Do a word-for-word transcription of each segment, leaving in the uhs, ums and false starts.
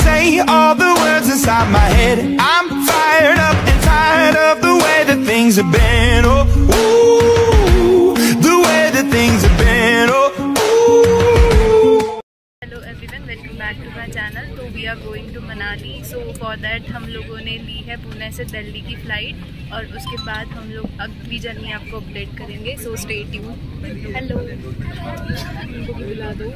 say all the words inside my head. I'm fired up and tired of the way that things have been. Oh, ooh, the way that things have been. Oh, ooh. Hello everyone, welcome back to my channel. तो we are going to Manali. So for that हम लोगों ने ली है पुणे से दिल्ली की flight और उसके बाद हम लोग अगली जर्नी आपको अपडेट करेंगे. So stay tune. हेलो, इनको भी बुला दो.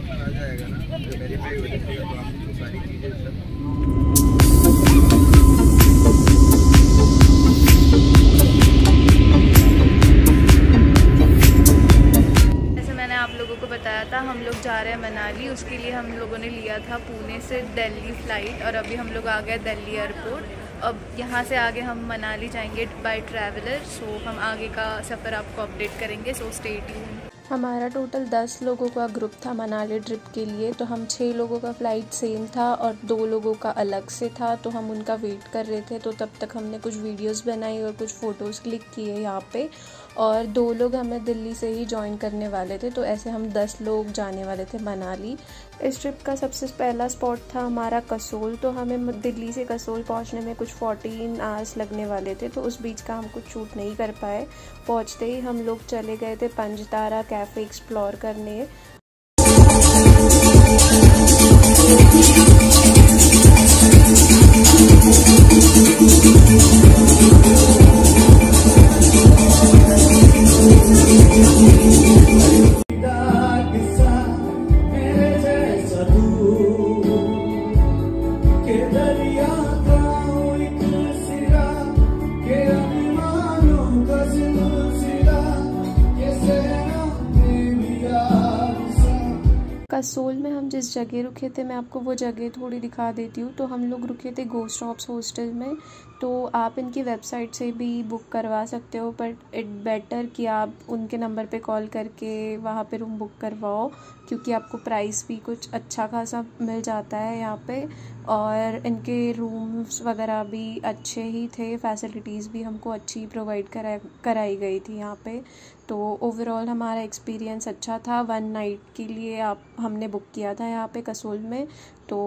आप लोगों को बताया था हम लोग जा रहे हैं मनाली. उसके लिए हम लोगों ने लिया था पुणे से दिल्ली फ़्लाइट और अभी हम लोग आ गए दिल्ली एयरपोर्ट. अब यहाँ से आगे हम मनाली जाएंगे बाय ट्रैवलर. सो हम आगे का सफ़र आपको अपडेट करेंगे. So stay tune. हमारा टोटल दस लोगों का ग्रुप था मनाली ट्रिप के लिए. तो हम छः लोगों का फ़्लाइट सेम था और दो लोगों का अलग से था. तो हम उनका वेट कर रहे थे. तो तब तक हमने कुछ वीडियोस बनाई और कुछ फ़ोटोज़ क्लिक किए यहाँ पे. और दो लोग हमें दिल्ली से ही ज्वाइन करने वाले थे. तो ऐसे हम दस लोग जाने वाले थे मनाली. इस ट्रिप का सबसे पहला स्पॉट था हमारा कसोल. तो हमें दिल्ली से कसोल पहुंचने में कुछ चौदह आवर्स लगने वाले थे. तो उस बीच का हम कुछ शूट नहीं कर पाए. पहुंचते ही हम लोग चले गए थे पंचतारा कैफ़े एक्सप्लोर करने. कसोल में हम जिस जगह रुके थे मैं आपको वो जगह थोड़ी दिखा देती हूँ. तो हम लोग रुके थे गोस्ट हॉप्स हॉस्टल में. तो आप इनकी वेबसाइट से भी बुक करवा सकते हो, बट इट बेटर कि आप उनके नंबर पे कॉल करके वहाँ पे रूम बुक करवाओ, क्योंकि आपको प्राइस भी कुछ अच्छा खासा मिल जाता है यहाँ पे. और इनके रूम्स वगैरह भी अच्छे ही थे. फैसिलिटीज़ भी हमको अच्छी प्रोवाइड करा कराई गई थी यहाँ पे. तो ओवरऑल हमारा एक्सपीरियंस अच्छा था. वन नाइट के लिए आप हमने बुक किया था यहाँ पे कसोल में. तो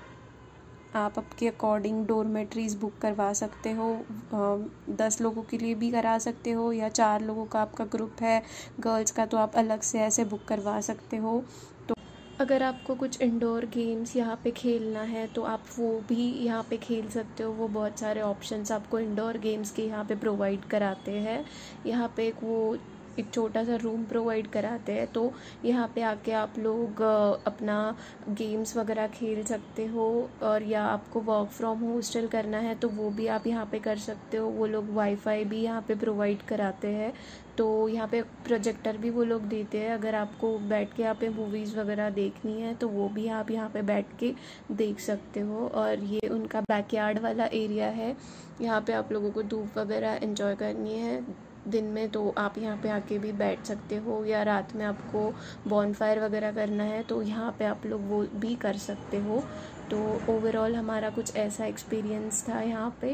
आप आपके अकॉर्डिंग डोरमेट्रीज़ बुक करवा सकते हो. दस लोगों के लिए भी करा सकते हो, या चार लोगों का आपका ग्रुप है गर्ल्स का तो आप अलग से ऐसे बुक करवा सकते हो. तो अगर आपको कुछ इंडोर गेम्स यहाँ पे खेलना है तो आप वो भी यहाँ पे खेल सकते हो. वो बहुत सारे ऑप्शंस आपको इंडोर गेम्स के यहाँ पे प्रोवाइड कराते हैं. यहाँ पे एक वो एक छोटा सा रूम प्रोवाइड कराते हैं. तो यहाँ पे आके आप लोग अपना गेम्स वगैरह खेल सकते हो. और या आपको वर्क फ्रॉम हॉस्टल करना है तो वो भी आप यहाँ पे कर सकते हो. वो लोग वाईफाई भी यहाँ पे प्रोवाइड कराते हैं. तो यहाँ पे प्रोजेक्टर भी वो लोग देते हैं. अगर आपको बैठ के यहाँ पे मूवीज़ वगैरह देखनी है तो वो भी आप यहाँ पे बैठ के देख सकते हो. और ये उनका बैकयार्ड वाला एरिया है. यहाँ पे आप लोगों को धूप वगैरह एंजॉय करनी है दिन में तो आप यहाँ पे आके भी बैठ सकते हो, या रात में आपको बॉनफायर वगैरह करना है तो यहाँ पे आप लोग वो भी कर सकते हो. तो ओवरऑल हमारा कुछ ऐसा एक्सपीरियंस था यहाँ पे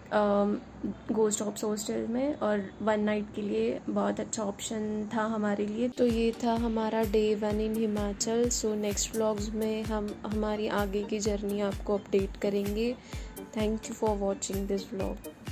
गोस्ट हॉप्स हॉस्टल में. और वन नाइट के लिए बहुत अच्छा ऑप्शन था हमारे लिए. तो ये था हमारा day one in Himachal. So next vlogs में हम हमारी आगे की जर्नी आपको अपडेट करेंगे. Thank you for watching this vlog.